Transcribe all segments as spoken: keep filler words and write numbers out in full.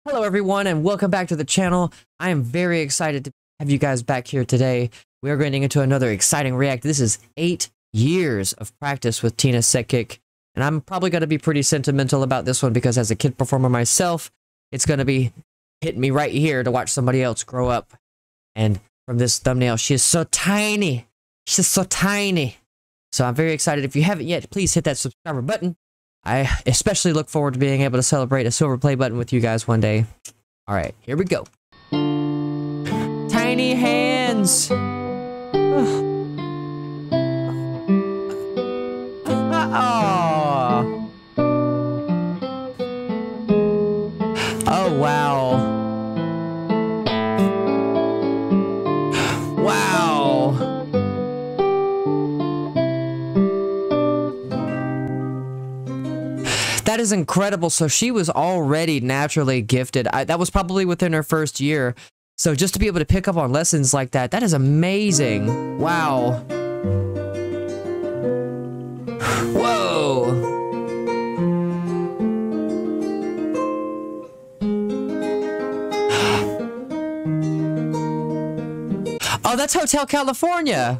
Hello everyone and welcome back to the channel. I am very excited to have you guys back here today. We are getting into another exciting react. This is eight years of practice with Tina Setkic, and I'm probably going to be pretty sentimental about this one because as a kid performer myself, it's going to be hitting me right here to watch somebody else grow up. And from this thumbnail, she is so tiny. She's so tiny. So I'm very excited. If you haven't yet, please hit that subscriber button. I especially look forward to being able to celebrate a silver play button with you guys one day. All right, here we go. Tiny hands. Oh. Oh, wow. Wow. That is incredible. So she was already naturally gifted. I, that was probably within her first year. So just to be able to pick up on lessons like that, that is amazing. Wow. Whoa. Oh, that's Hotel California.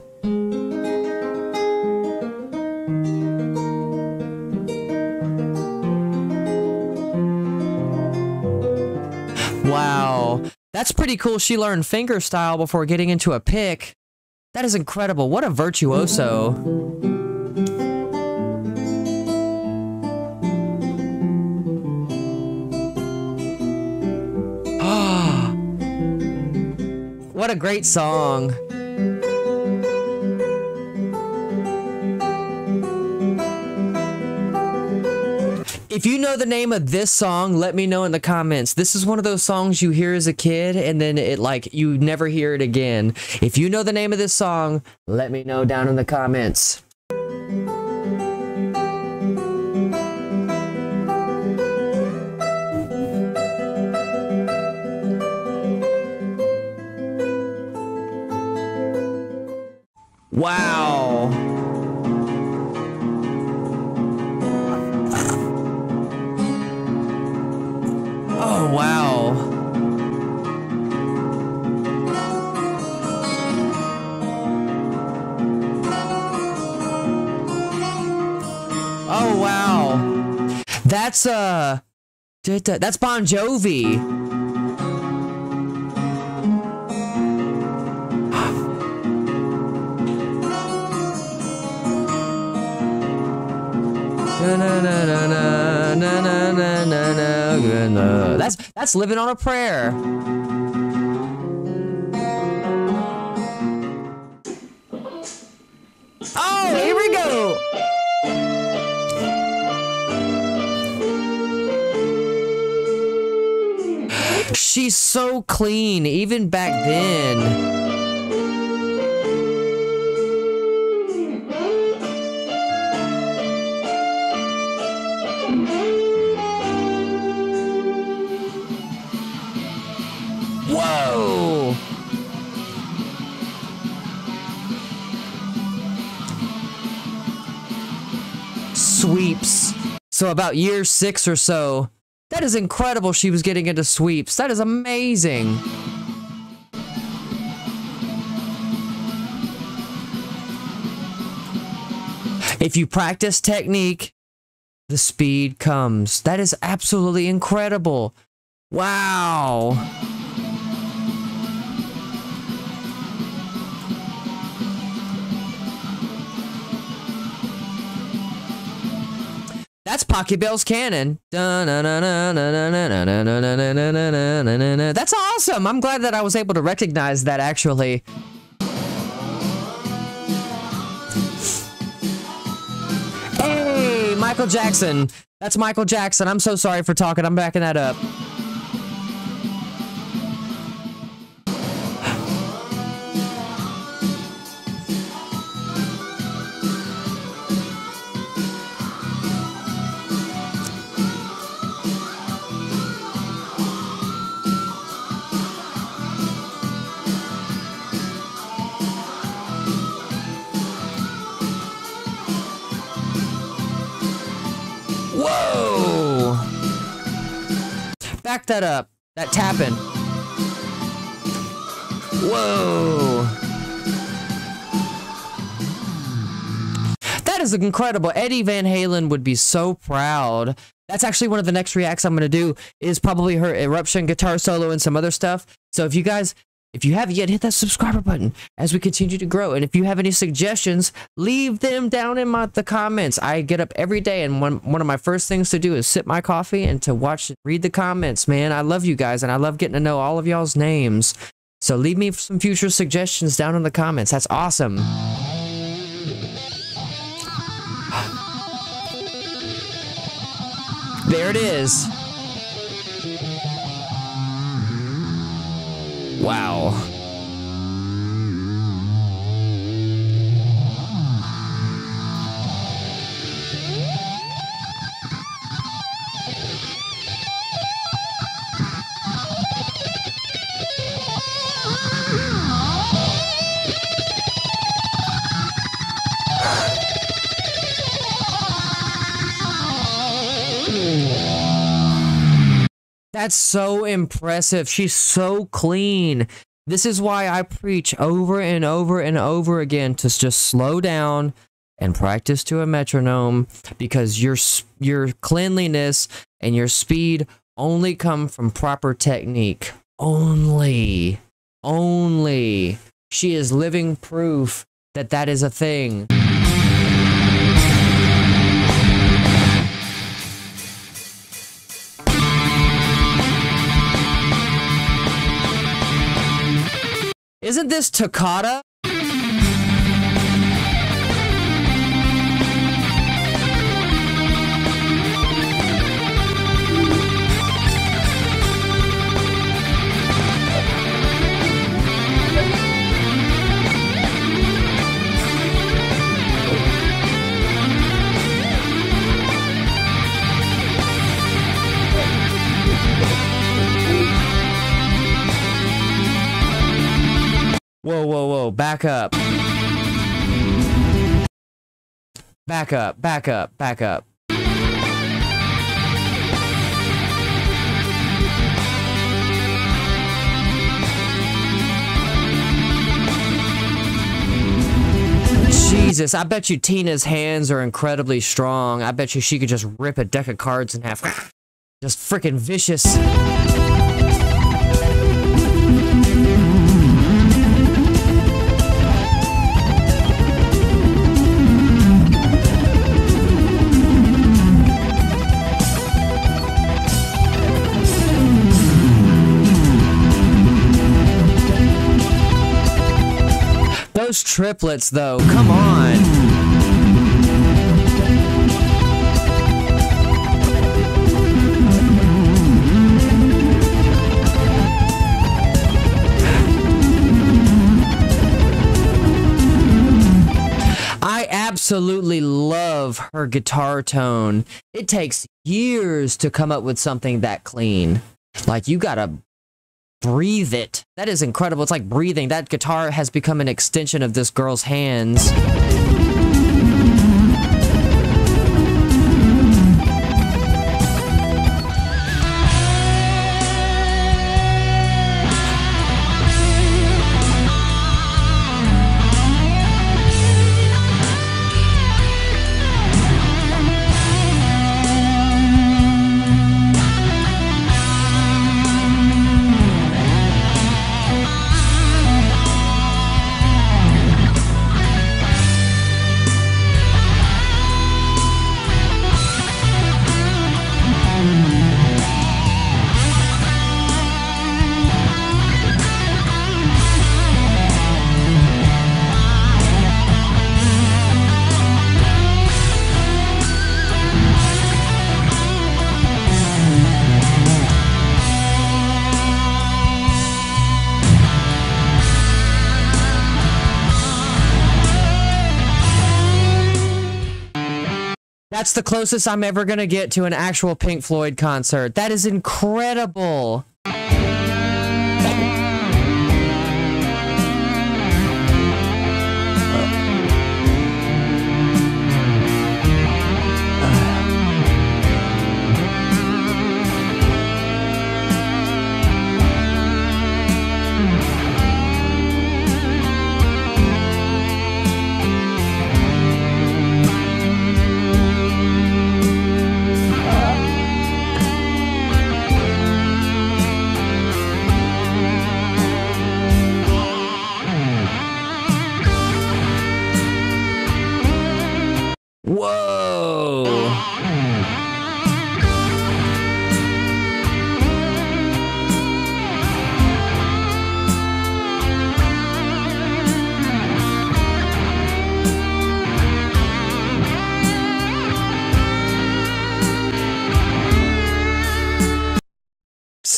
Wow, that's pretty cool. She learned fingerstyle before getting into a pick. That is incredible. What a virtuoso. What a great song. If you know the name of this song, let me know in the comments. This is one of those songs you hear as a kid and then it like you never hear it again. If you know the name of this song, let me know down in the comments. Wow. Oh, wow. Oh, wow. That's, uh, that's Bon Jovi. Na, na, na, na, na, na, na, na, na, na. That's that's living on a prayer. Oh, here we go. She's so clean, even back then. Whoa! Sweeps. So about year six or so. That is incredible she was getting into sweeps. That is amazing. If you practice technique, the speed comes. That is absolutely incredible. Wow. That's Pachelbel's Cannon. That's awesome. I'm glad that I was able to recognize that actually. Hey, Michael Jackson. That's Michael Jackson. I'm so sorry for talking. I'm backing that up. Whoa! Back that up. That tapping. Whoa. That is incredible. Eddie Van Halen would be so proud. That's actually one of the next reacts I'm going to do, is probably her Eruption guitar solo and some other stuff. So if you guys, if you haven't yet, hit that subscriber button as we continue to grow. And if you have any suggestions, leave them down in my, the comments. I get up every day, and one, one of my first things to do is sip my coffee and to watch, read the comments, man. I love you guys, and I love getting to know all of y'all's names. So leave me some future suggestions down in the comments. That's awesome. There it is. Wow. That's so impressive. She's so clean. This is why I preach over and over and over again to just slow down and practice to a metronome, because your your cleanliness and your speed only come from proper technique. Only. Only. She is living proof that that is a thing. Isn't this Toccata? Whoa, whoa, whoa, back up. Back up, back up, back up. Jesus, I bet you Tina's hands are incredibly strong. I bet you she could just rip a deck of cards in half. Just freaking vicious. Those triplets, though, come on. I absolutely love her guitar tone. It takes years to come up with something that clean. Like, you gotta breathe it. That is incredible. It's like breathing. That guitar has become an extension of this girl's hands. That's the closest I'm ever gonna get to an actual Pink Floyd concert. That is incredible.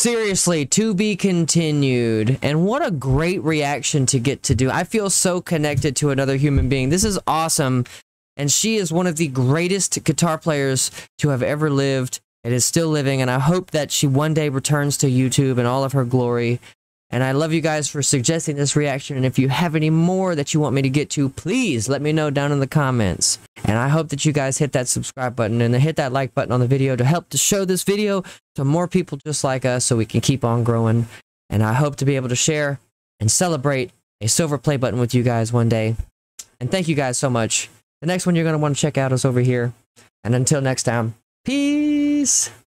seriously, to be continued. And what a great reaction to get to do. I feel so connected to another human being. This is awesome. And she is one of the greatest guitar players to have ever lived. It is still living, and I hope that she one day returns to YouTube in all of her glory. And I love you guys for suggesting this reaction, and if you have any more that you want me to get to, please let me know down in the comments. And I hope that you guys hit that subscribe button and hit that like button on the video to help to show this video to more people just like us so we can keep on growing. And I hope to be able to share and celebrate a silver play button with you guys one day. And thank you guys so much. The next one you're going to want to check out is over here. And until next time, peace!